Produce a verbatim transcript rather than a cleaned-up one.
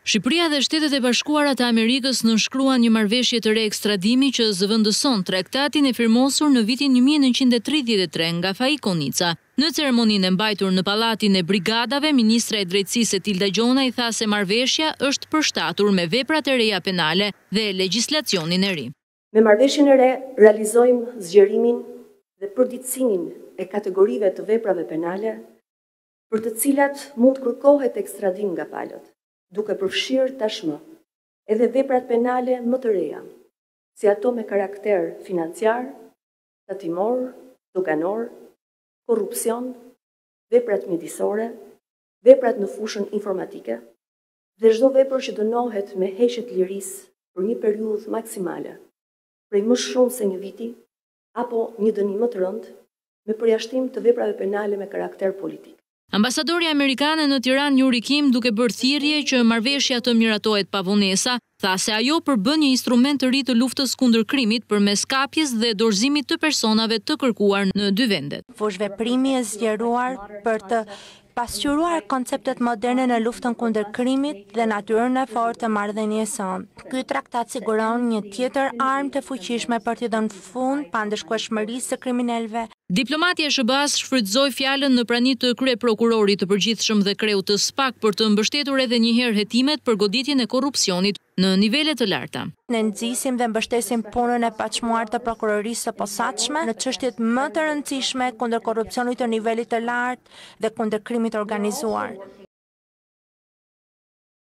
Shqipëria dhe Shtetet e Bashkuara të Amerikës nënshkruan një marrëveshje të re ekstradimi që zëvendëson traktatin e firmosur në vitin një mijë e nëntëqind e tridhjetë e tre nga Faik Konica. Në ceremoninë e mbajtur në Pallatin e Brigadave, ministra e Drejtësisë Tilda Gjona i tha se marrëveshja është përshtatur me veprat e reja penale dhe legjislacionin e ri. Me marrëveshjen e re realizojmë zgjerimin dhe përditësimin e kategorive të veprave penale për të cilat mund kërkohet ekstradim nga palët, duke përfshirë tashmë edhe veprat penale më të reja, si ato me karakter financiar, tatimor, doganor, korrupsion, veprat mjedisore, veprat në fushën informatike dhe çdo vepër që dënohet me heqje të lirisë për një periudhë maksimale, prej më shumë se një viti, apo një dënim më të rëndë, me përjashtim të veprave penale me karakter politik. Ambasadori amerikane në Tiranë njuri Kim, duke bërë thirrje që marrëveshja të miratohet pa vonesa, tha se ajo përbën një instrument të ri të luftës kundër krimit përmes kapjes dhe dorëzimit të personave të kërkuar në dy vendet. Fush veprimi i zgjeruar për të pasqyruar konceptet moderne në luftën kundër krimit dhe natyrën e fortë të marrëdhënies së. Ky traktat siguron një tjetër armë të fuqishme për të dhënë fund pandëshkueshmërisë së kriminalëve. Diplomati e S B A-s shfrytëzoi fjalën në prani të kryeprokurorit të përgjithshëm dhe kreut të S P A K për të mbështetur edhe një herë hetimet për goditjen e korrupsionit në nivele të larta. Ne nxisim dhe mbështesim punën e paçmuar të prokurorisë së posaçme në çështjet më të rëndësishme kundër korrupsionit të nivelit të lartë dhe kundër krimit organizuar.